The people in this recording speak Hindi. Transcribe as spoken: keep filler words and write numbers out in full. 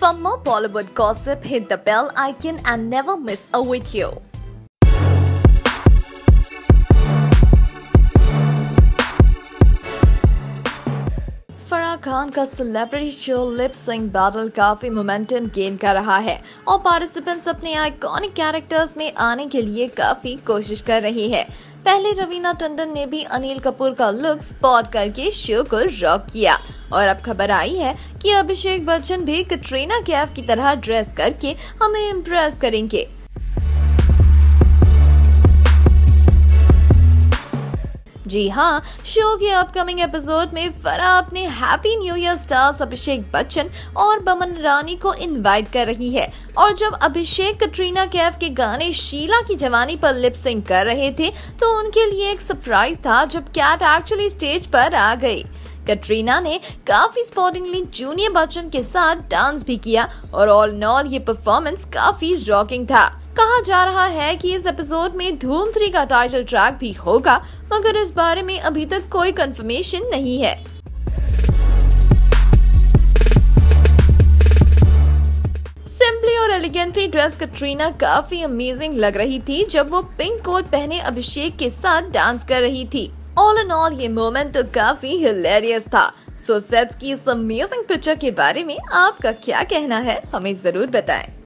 For more Bollywood gossip, hit the bell icon and never miss a video. Farah Khan का celebrity show lip sync battle काफी मोमेंटम गेन कर रहा है और पार्टिसिपेंट्स अपने आइकॉनिक कैरेक्टर्स में आने के लिए काफी कोशिश कर रही है। पहले रवीना टंडन ने भी अनिल कपूर का लुक स्पॉट करके शो को रॉक किया और अब खबर आई है कि अभिषेक बच्चन भी कैटरीना कैफ की तरह ड्रेस करके हमें इम्प्रेस करेंगे। जी हाँ, शो के अपकमिंग एपिसोड में फराह अपने Happy New Year stars Abhishek Bachchan और बमन ईरानी को इनवाइट कर रही है और जब अभिषेक कैटरीना कैफ के गाने शीला की जवानी पर लिप सिंक कर रहे थे तो उनके लिए एक सरप्राइज था जब कैट एक्चुअली स्टेज पर आ गई। कैटरीना ने काफी स्पॉटिंगली जूनियर बच्चन के साथ डांस भी किया और ऑल इन ऑल ये परफॉर्मेंस काफी रॉकिंग था। कहा जा रहा है कि इस एपिसोड में धूम थ्री का टाइटल ट्रैक भी होगा, मगर इस बारे में अभी तक कोई कंफर्मेशन नहीं है। सिंपली और एलिगेंटली ड्रेस कैटरीना काफी अमेजिंग लग रही थी जब वो पिंक कोट पहने अभिषेक के साथ डांस कर रही थी। ऑल इन ऑल ये मोमेंट तो काफी हिलेरियस था। सो सेट्स की इस अमेजिंग पिक्चर के बारे में आपका क्या कहना है, हमें जरूर बताएं।